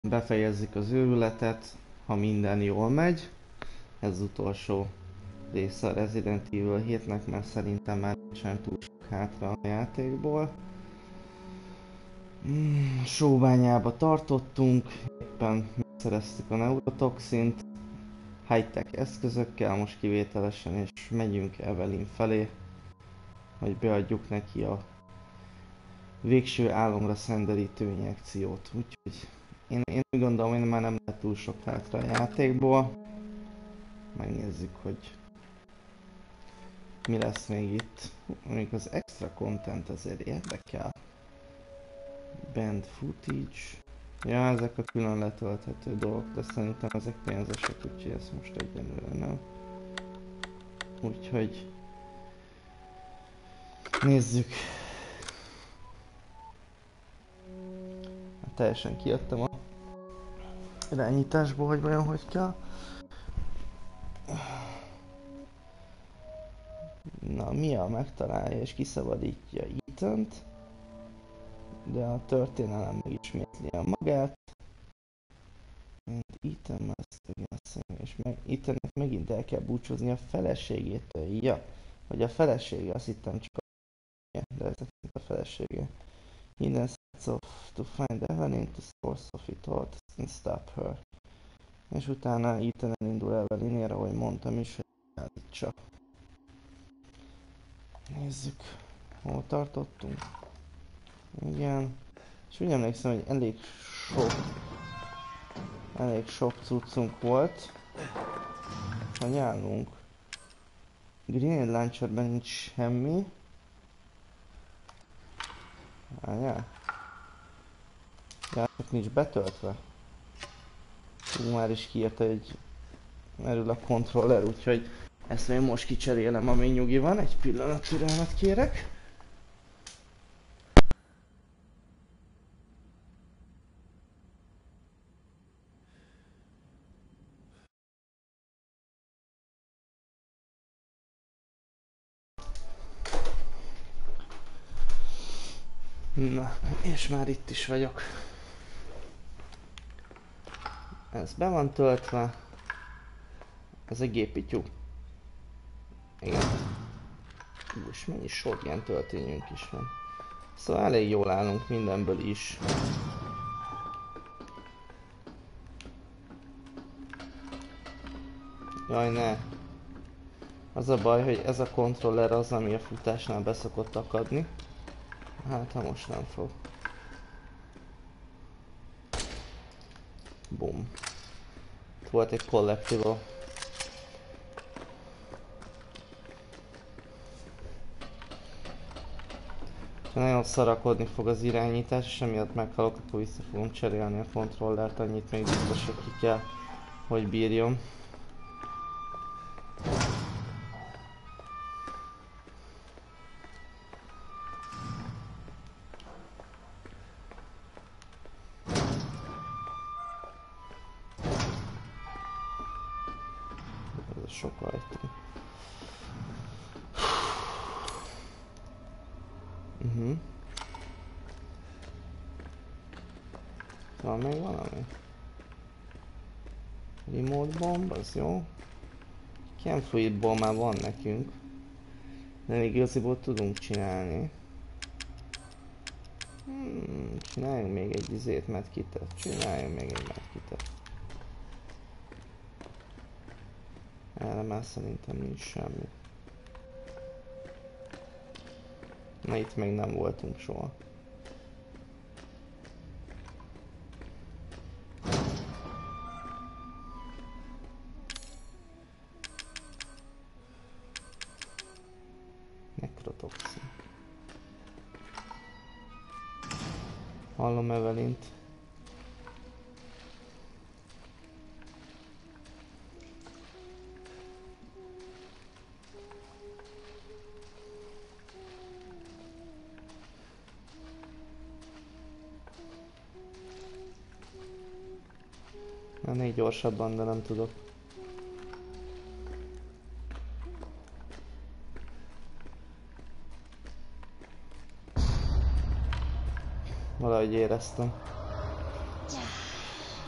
befejezzük az őrületet, ha minden jól megy. Ez az utolsó része a Resident Evil 7-nek, mert szerintem már nincsen túl sok hátra a játékból. Sóbányába tartottunk, éppen megszereztük a neurotoxint, high-tech eszközökkel most kivételesen, és megyünk Evelyn felé, hogy beadjuk neki a végső álomra szenderítő injekciót. Úgyhogy én úgy gondolom, hogy már nem lehet túl sok hátra a játékból. Megnézzük, hogy mi lesz még itt. Mondjuk az extra content azért érdekel. Band footage. Ja, ezek a külön letölthető dolgok, de szerintem ezek pénzesek, úgyhogy ezt most egyenlőre nem. Úgyhogy nézzük. Teljesen kijöttem a irányításból, hogy vajon hogy kell. Na, Mia megtalálja és kiszabadítja Ethan-t, de a történelem megismétli a magát. Ethan must again, és Ethannek megint el kell búcsúzni a feleségétől. Ja, hogy a felesége, azt hittem csak de ez a felesége. He then sets off to find Evelyn, to source of it all, and stop her. És utána Ethan elindul Evelynére, ahogy mondtam is, hogy állítsa. Nézzük, hol tartottunk. Igen. És úgy emlékszem, hogy elég sok cuccunk volt. Hogy állunk? Grenade Launcherben nincs semmi. Várjál. Csak nincs betöltve. Már is kiírta, hogy erről a kontroller, úgyhogy ezt még most kicserélem, ami nyugi van. Egy pillanat türelmet kérek. Na, és már itt is vagyok. Ez be van töltve. Ez egy gépityú. Igen. És mennyi shotgun töltényünk is van. Szóval elég jól állunk mindenből is. Jaj, ne. Az a baj, hogy ez a kontroller az, ami a futásnál beszokott akadni. Hát, ha most nem fog. Boom. Itt volt egy collectible. Ha nagyon szarakodni fog az irányítás, és emiatt meghalok, akkor vissza fogom cserélni a kontrollert, annyit még biztos, hogy ki kell, hogy bírjon. Ez sok ajtó. Van még valami? Remote bomb, az jó. Chem fluidból már van nekünk. De még igaziból tudunk csinálni. Csináljunk még egy izét, medkitet. Csináljunk még egy medkitet. Erre már szerintem nincs semmi. Na itt még nem voltunk soha. Nekrotoxin. Hallom Evelynt. Mennék gyorsabban, de nem tudok. Valahogy éreztem.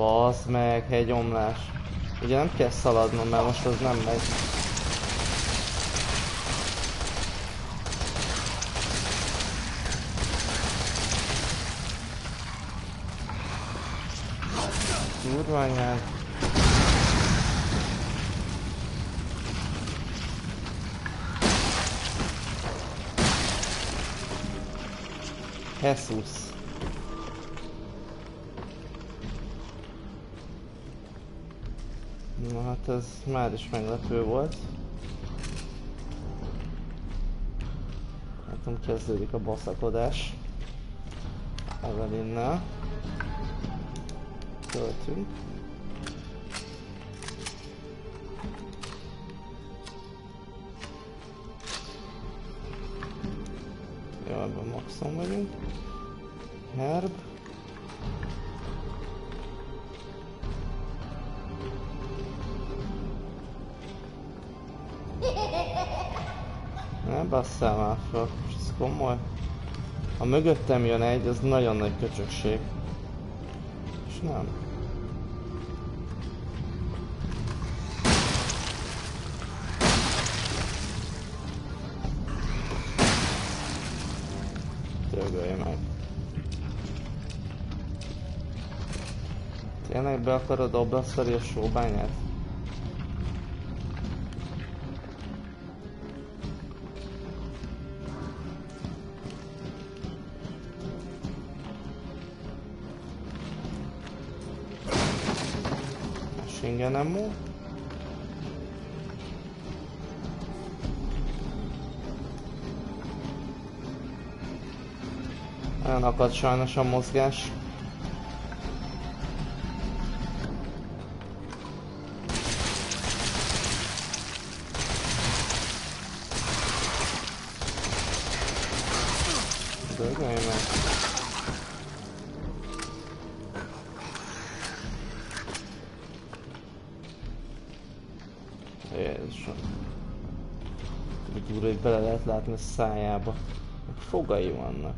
Bazd meg, hegyomlás. Ugye nem kell szaladnom, mert most az nem megy. Kurva anyád. Jesus. Na hát ez már is meglepő volt. Látom, kezdődik a baszakodás. Evelynnel. Töltünk. Jó, ebben maxon vagyunk. Herb. Ne basszál már fel, és ez komoly. Ha mögöttem jön egy, az nagyon nagy köcsökség. És nem. Dögölj meg. Tényleg be akarod oblasztani a sóbányát? Machine ammo. Nagyon akad sajnos a mozgás. Dögölj meg. Jézusom. Úgy úr, hogy bele lehet látni a szájába. Fogai vannak.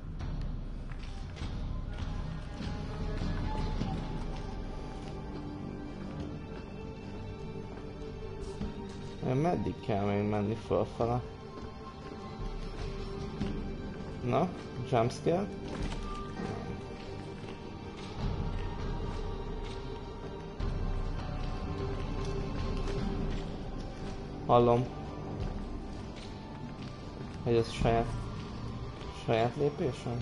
Meddig kell még menni fölfele? Na, jumpscare? Hallom. Hogy ez saját lépésem?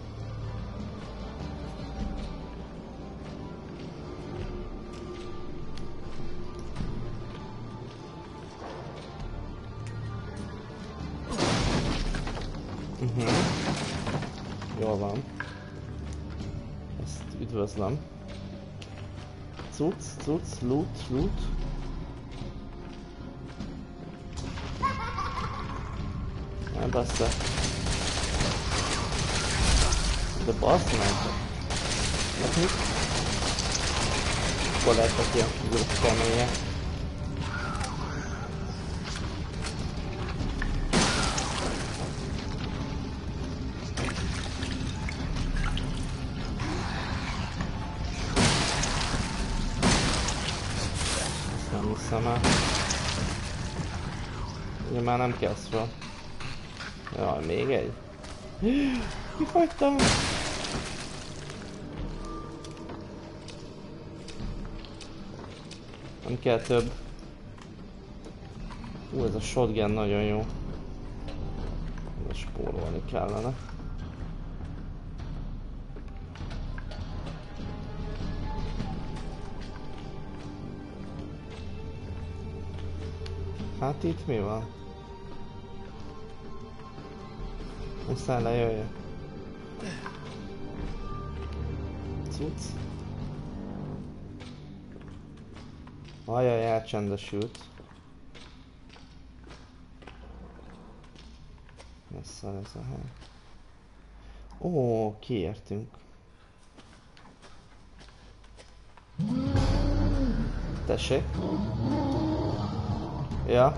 Jól van. Ezt üdvözlöm. Cucc, loot. Ne bassza. De bassz meg. Hát mit? Hol lehetnek ilyen figurok kemények? Nem hiszem el. Ugye már nem kezd fel. Jaj, még egy. Kifagytam! Nem kell több. Ez a shotgun nagyon jó. De spórolni kellene. Hát itt mi van? Muszáj lejöjjön. Cucc. Ajaj, elcsendesült. Messze ez a hely. Ó, kiértünk. Tessék. Ja.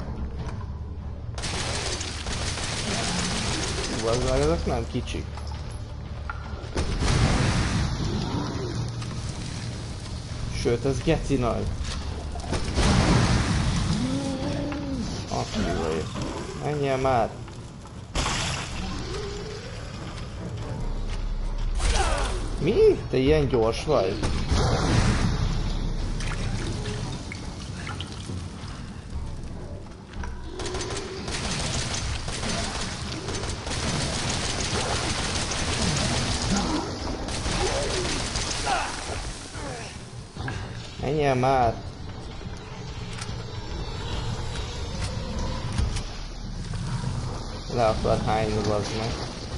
Ezek nem kicsik. Sőt, ez geci nagy. Aki vagy. Menjél már! Mi? Te ilyen gyors vagy? Menjél már! Le akar hányni, bazd meg.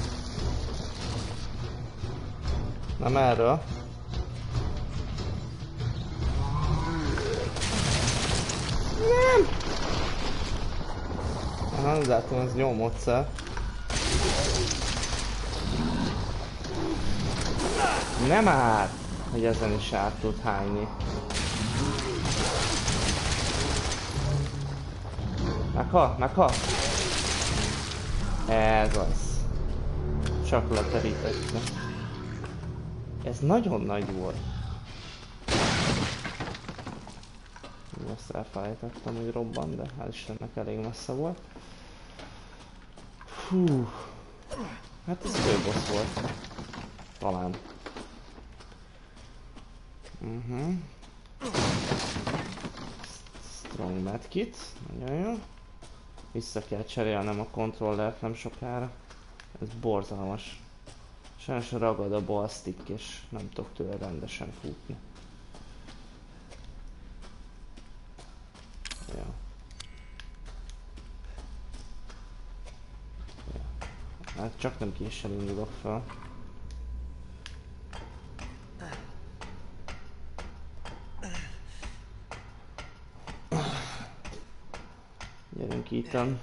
Nem erről. Nem! Aha, látom, ez jó módszer. Nem már! Hogy ezen is át tud hányni. Meghal, meghal! Ez az. Csak leterítettem. Ez nagyon nagy volt. Ezt elfelejtettem, hogy robban, de hál' Istennek elég messze volt. Hú. Hát ez főbossz volt. Talán. Strong medkit. Nagyon jó. Vissza kell cserélnem a kontrollert nem sokára. Ez borzalmas. Sajnos ragad a ballstick és nem tudok tőle rendesen futni. Ja. Ja. Hát csak nem késsel indulok fel. Gyerünk Ethan.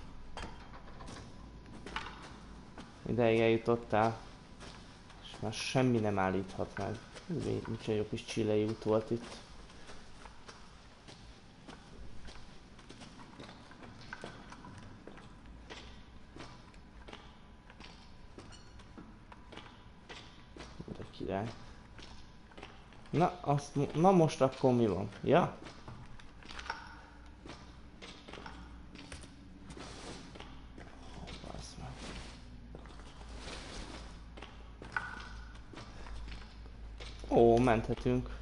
Ideig eljutottál. És már semmi nem állíthat meg. Úgyhogy jó kis chillei út volt itt. De király. Na most akkor mi van? Ja? Ó, menthetünk.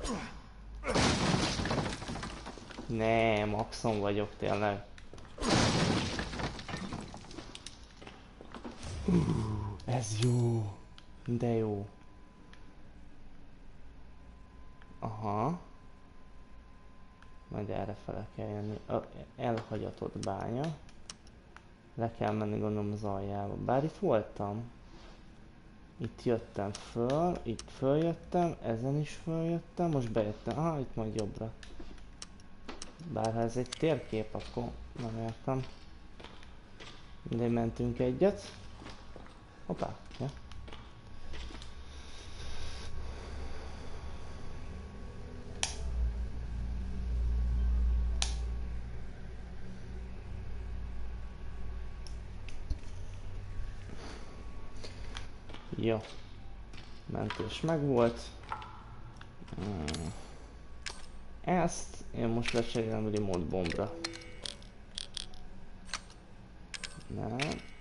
Ne, maxon vagyok tényleg. Ez jó. De jó. Aha. Majd errefele kell jönni. Elhagyatott bánya. Le kell menni gondolom az aljába. Bár itt voltam. Itt jöttem föl, itt följöttem, ezen is följöttem, most bejöttem. Aha, itt majd jobbra. Bár ha ez egy térkép, akkor nem értem. De mentünk egyet. Hoppá, ja. Jó. Mentés megvolt. Ezt én most lecserélem remote bombra. Nem.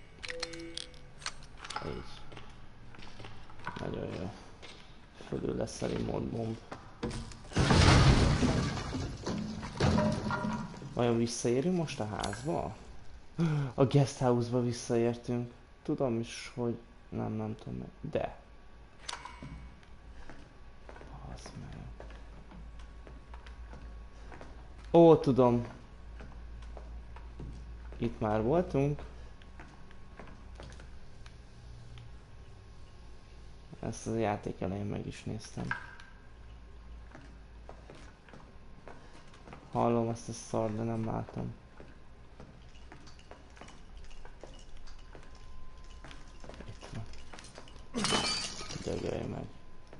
Így. Nagyon jó. Fölül lesz a remote bomb. Vajon visszaérünk most a házba? A guest house-ba visszaértünk. Tudom is, hogy nem tudom meg. De. Az meg. Ó, tudom. Itt már voltunk. Ezt a játék elején meg is néztem. Hallom ezt a szart, de nem látom. Itt van. Dögölj meg.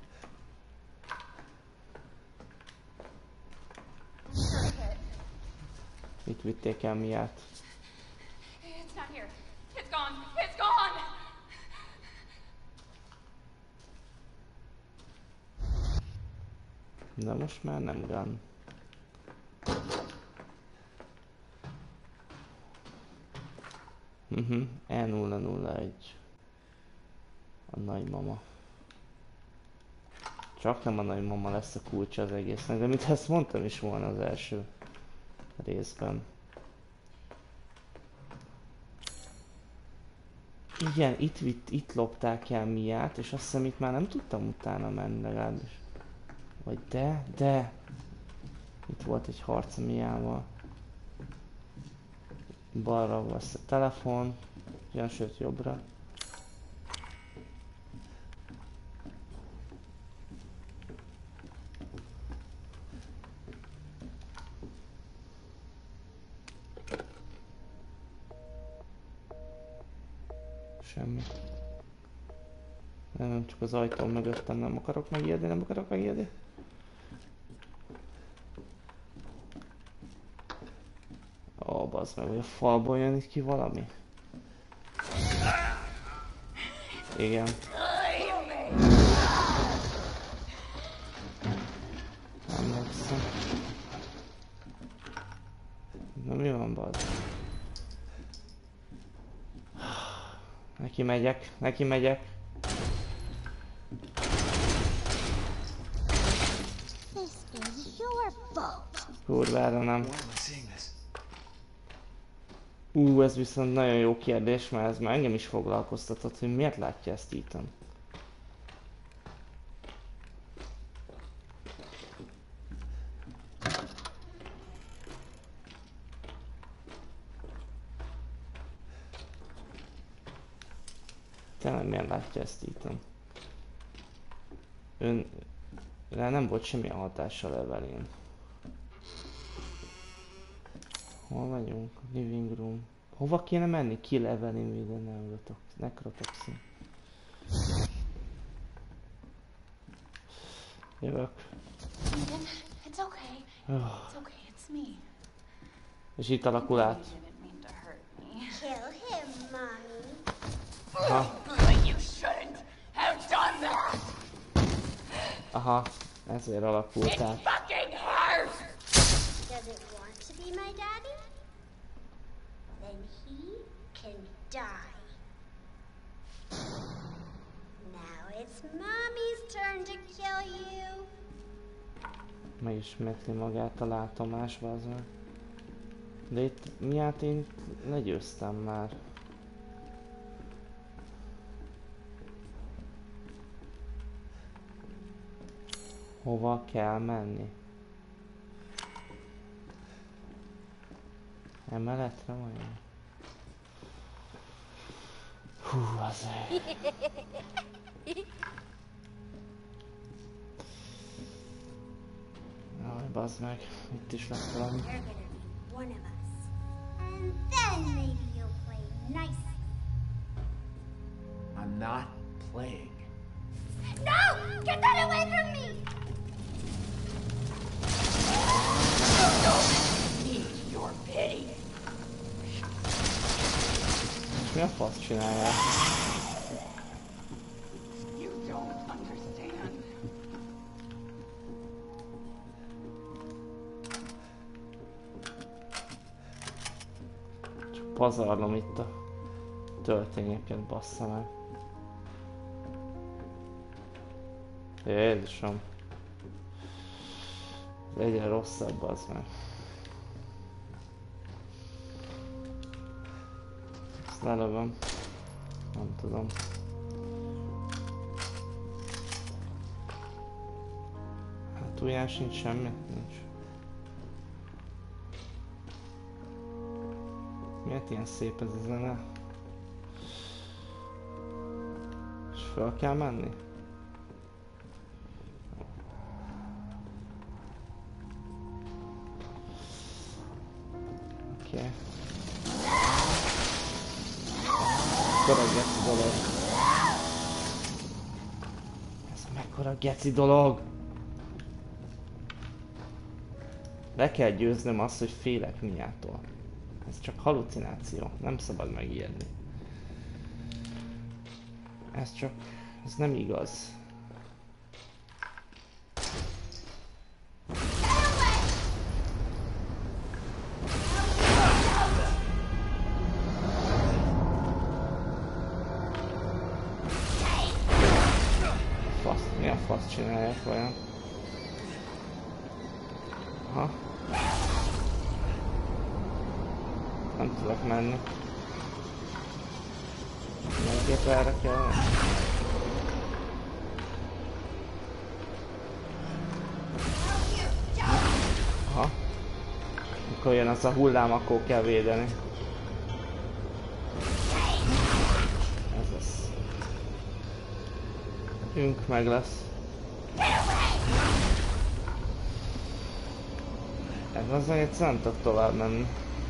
Itt vitték el Miát. It's not here. It's gone. It's gone. De most már nem gun. E001. A nagymama. Csak nem a nagymama lesz a kulcsa az egésznek, de mit ezt mondtam is volna az első részben. Igen, itt lopták el Miát, és azt hiszem itt már nem tudtam utána menni legalábbis. Vagy de... Itt volt egy harc a Miával. Balra lesz a telefon, ugyan sőt jobbra. Semmi. Nem, csak az ajtó mögöttem nem akarok megijedni, Ó, bazd meg, hogy a falból jön itt ki valami? Igen. Emlékszem. Na mi van, bazd? Neki megyek. Kurvára nem. Ez viszont nagyon jó kérdés, mert ez már engem is foglalkoztatott, hogy miért látja ezt Ethan. Tényleg miért látja ezt Ethan? Rá nem volt semmi hatással Evelyn. Hol vagyunk? Living room. Hova kéne menni? Kill Evelyn with a necrotoxin. Jövök. Ethan, it's okay. It's okay, it's me. És itt alakul át. You didn't mean to hurt me. Kill him, Mommy. Aha. But you shouldn't have done that. Aha. Ezért alakult It át. fucking hurts. Does it want to be my daddy? Then he can die. Now it's Mommy's turn to kill you. Megismétli magát a látomásba az meg. De itt miát én legyőztem már. Hova kell menni? Emeletre vajon? Hú, azért. Jaj, bazd meg, itt is lett valami. You're gonna be one of us. And then maybe you'll play nice. I'm not playing. No! Get that away from me! Need your pity. És mi a fasz csinálják? You don't understand. Csak pazarlom itt a töltényeket, bassza meg. Jézusom. Ez egyre rosszabb, az meg. Ezt lelövöm. Nem tudom. Hát újján sincs semmi? Nincs. Miért ilyen szép ez a zene? És fel kell menni? Oké. Mekkora geci dolog. Ez mekkora geci dolog. Le kell győznöm azt, hogy félek Miától. Ez csak halucináció, nem szabad megijedni. Ez nem igaz. miért csinálják vajon? Aha. Nem tudok menni. Mindenképp erre kell menni. Aha. Mikor jön az a hullám, akkor kell védeni. Ez lesz. Ünk meg lesz. Ez az, hogy egyszer nem tudok tovább menni.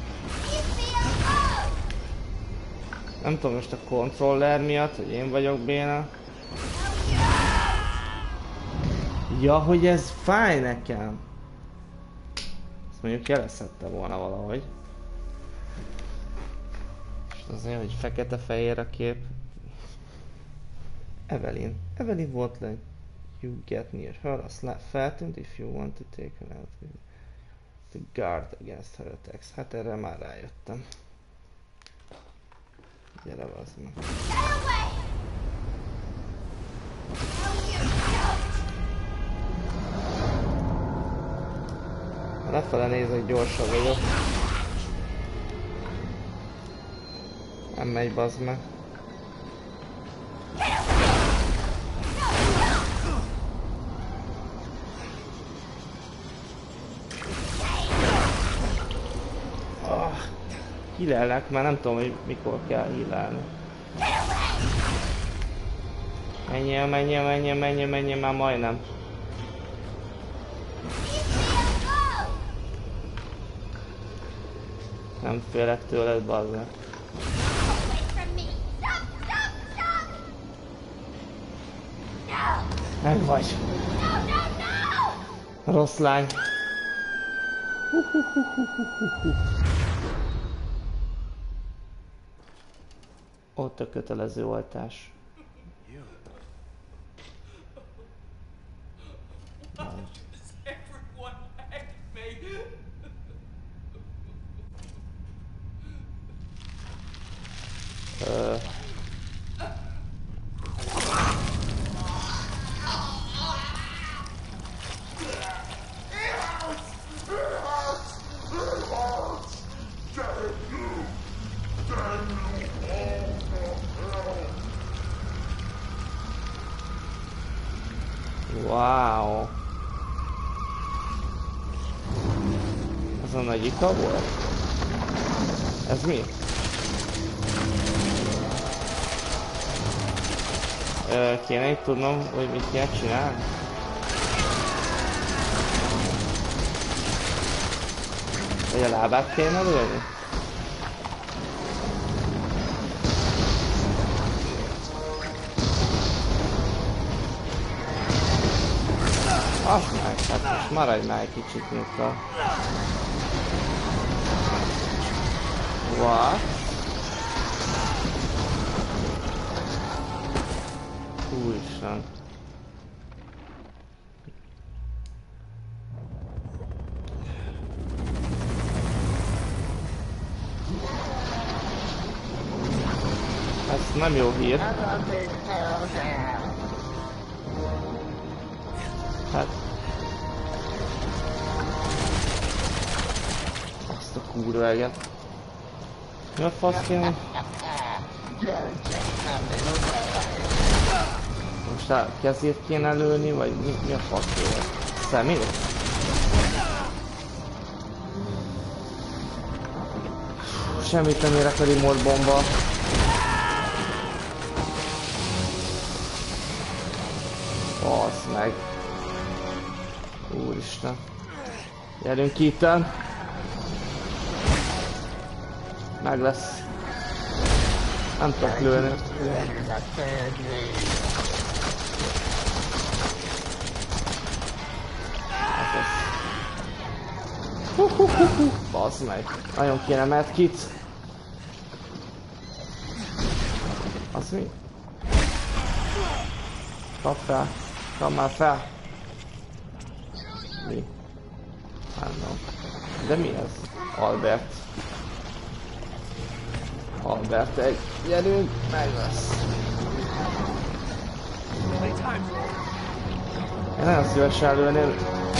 Nem tudom most a kontroller miatt, hogy én vagyok béna. Ja, hogy ez fáj nekem. Ezt mondjuk jelezhette volna valahogy. És azért, hogy fekete-fehér a kép. Evelyn. Evelyn volt le. You get near her. Azt feltűnt if you want to take her out. To guard against her attacks. Hát erre már rájöttem. Gyere, bazd meg. Ha lefele nézek, gyorsabb vagyok. Nem megy, bazd meg. Hílellek, már nem tudom, hogy mikor kell hílelni. Menjél, már majdnem. Nem félek tőled, bazd. Meg vagy. Rossz lány. Ott a kötelező oltás. Wow. Ez a nagy ika volt? Ez mi? Kéne itt tudnom, hogy mit kell csinálni? Vagy a lábát kéne lőni? Azt meg, hát most maradj már egy kicsit nyugta. What? Úristen. Ez nem jó hír. Hát... Azt a kurva eget. Mi a fasz kéne? Most a kezét kéne lőni, vagy mi a fasz kéne? Szemét? Semmit nem érek a remote bomba. Basz meg. Úristen. Gyerünk itten. Meg lesz. Nem tudok lőni. Basz meg. Nagyon kéne medkit. Az mi? Kap fel. Kap már fel. Mi? Nem tudom. De mi ez? Albert. Albert egy. Gyerünk, meg lesz. Én nagyon szívesen lőnél.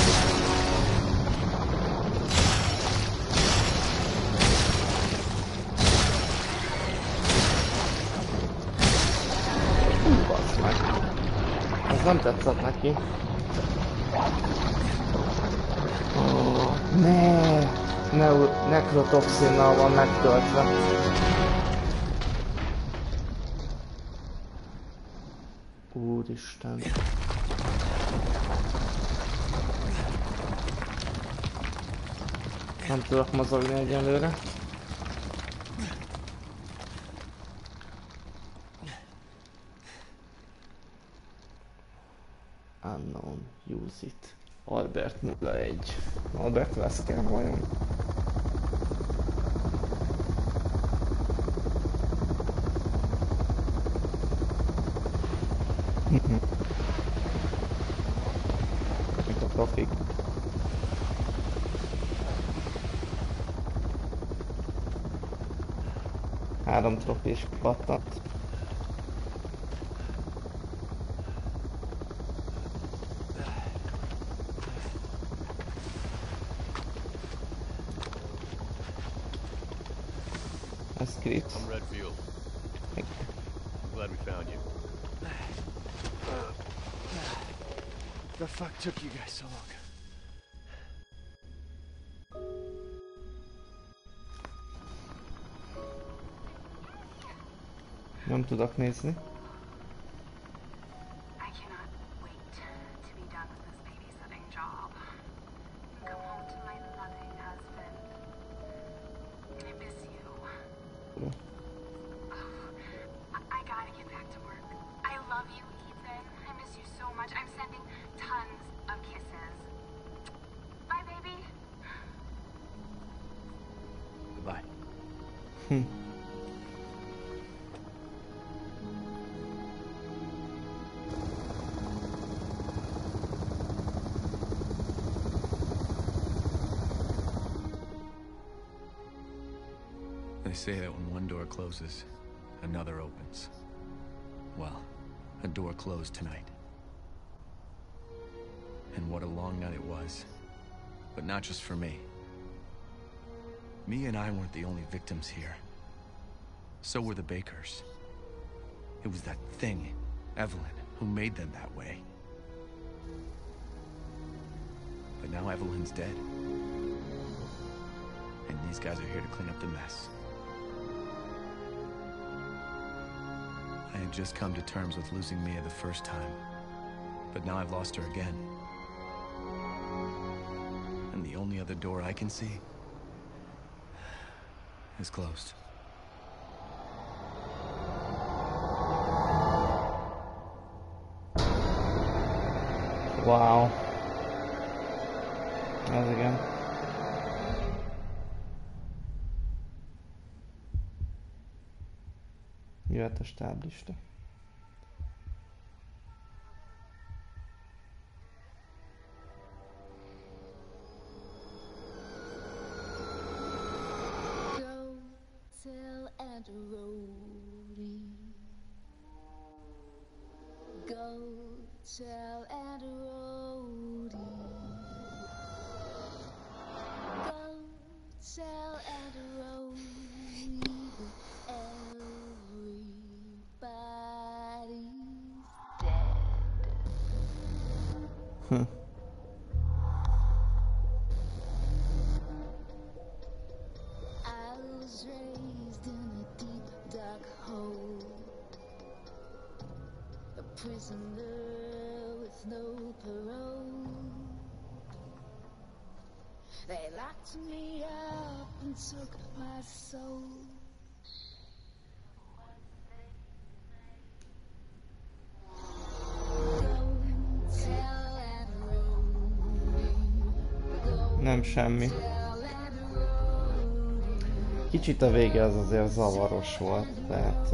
Basz meg. Ez nem tetszett neki. Nekrotoxinnal van megtöltve. Úristen. Nem tudok mozogni egyelőre. Unknown, use it. Albert 01. Albert Wesker vajon? Itt a profik. Három trofés pattant. Ez crit. I'm Redfield. I'm glad we found you. The fuck took you guys so long? Nem tudok nézni. I cannot wait to be done with this babysitting job. Come home to my loving husband. I miss you. I gotta get back to work. I love you, Ethan. I miss you so much. I'm sending tons of kisses. Bye, baby. Goodbye. They say that when one door closes, another opens. Well, a door closed tonight. And what a long night it was. But not just for me. Me and I weren't the only victims here. So were the Bakers. It was that thing, Evelyn, who made them that way. But now Evelyn's dead. And these guys are here to clean up the mess. I had just come to terms with losing Mia the first time, but now I've lost her again. And the only other door I can see is closed. Wow. Ez igen. Jöhet a stáblista. Go tell Aunt Rhody. Go tell Aunt Rhody. Go tell Aunt Rhody. I was raised in a deep dark hole, a prisoner with no parole. They locked me up and took my soul. Nem semmi. Kicsit a vége az azért zavaros volt, tehát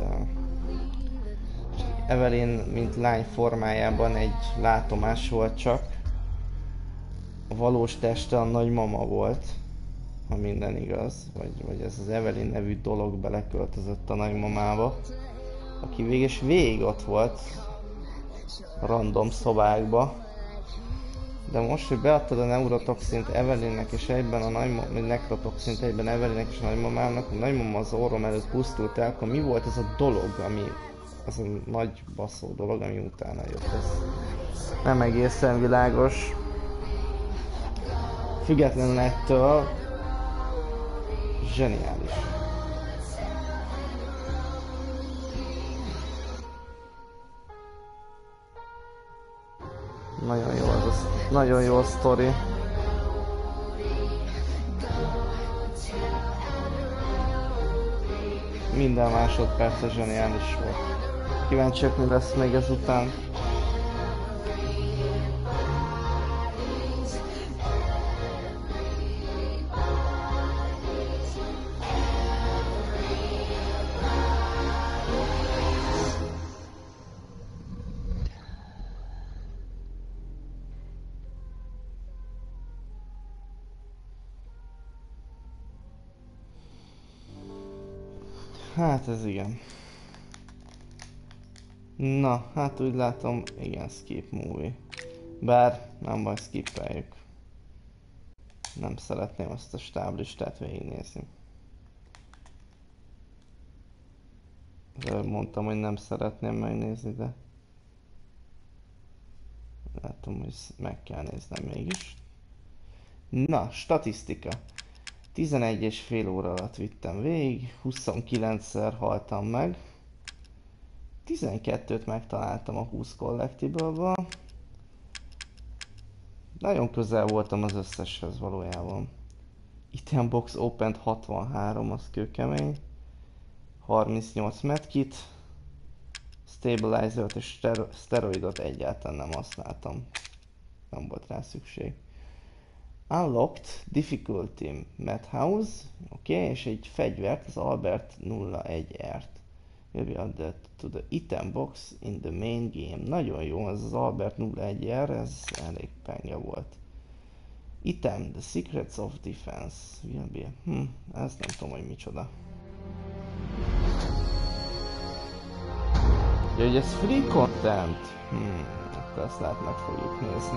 Evelyn, mint lány formájában egy látomás volt csak. A valós teste a nagymama volt, ha minden igaz, vagy ez az Evelyn nevű dolog beleköltözött a nagymamába, aki végig ott volt, random szobákba, De most, hogy beadtad a neurotoxint Evelynnek és egyben a nekrotoxint egyben Evelynnek és a nagymamának, a nagymama az orrom előtt pusztult el, akkor mi volt ez a dolog, ami... az a nagy baszó dolog, ami utána jött, ez nem egészen világos. Függetlenül ettől zseniális. Nagyon jó az, nagyon jó a sztori. Minden másodperce zseniális volt. Kíváncsiak, mi lesz még ezután. Hát ez igen. Na, hát úgy látom, igen, skip movie. Bár nem baj, skippeljük. Nem szeretném azt a stáblistát végignézni. Mondtam, hogy nem szeretném megnézni, de... látom, hogy meg kell néznem mégis. Na, statisztika. 11,5 óra alatt vittem végig, 29-szer haltam meg. 12-t megtaláltam a 20 collectible-ből. Nagyon közel voltam az összeshez valójában. Item box opened 63, az kőkemény. 38 medkit. Stabilizert és steroidot egyáltalán nem használtam. Nem volt rá szükség. Unlocked difficulty Madhouse, oké, és egy fegyvert, az Albert 01R-t. Will be added to the item box in the main game. Nagyon jó, ez az Albert 01R, ez elég penge volt. Item, the secrets of defense. Will be... ezt nem tudom, hogy micsoda. Ja, hogy ez free content. Akkor ezt lehet meg fogjuk nézni.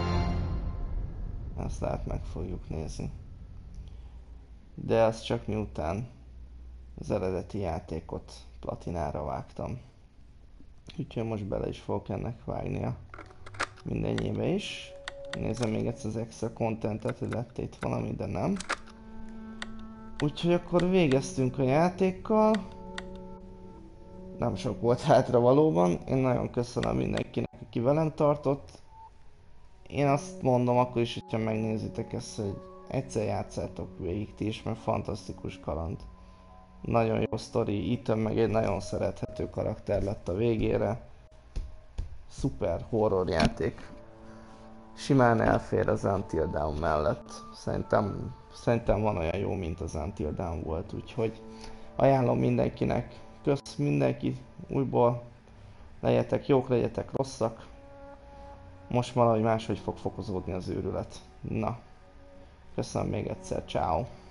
Ezt lehet meg fogjuk nézni. De ez csak miután az eredeti játékot platinára vágtam. Úgyhogy most bele is fogok ennek vágnia mindennyibe is. Nézem még egyszer az extra contentet, hogy lett itt valami, de nem. Úgyhogy akkor végeztünk a játékkal. Nem sok volt hátra valóban. Én nagyon köszönöm mindenkinek, aki velem tartott. Én azt mondom akkor is, hogyha megnézitek ezt, hogy egyszer játszátok végig ti is, mert fantasztikus kaland. Nagyon jó sztori, Ethan meg egy nagyon szerethető karakter lett a végére. Szuper horror játék. Simán elfér az Until Dawn mellett. Szerintem van olyan jó, mint az Until Dawn volt, úgyhogy ajánlom mindenkinek. Kösz mindenki újból. Legyetek jók, legyetek rosszak. Most valahogy máshogy fog fokozódni az őrület. Na, köszönöm még egyszer, ciao.